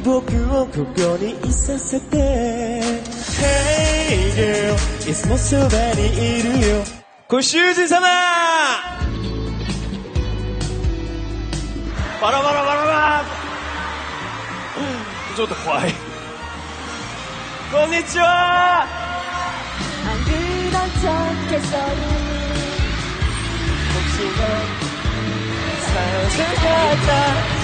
僕をここにいさせて Hey girl いつもそばにいるよご主人様バラバラバラバラちょっと怖いこんにちは僕の最初から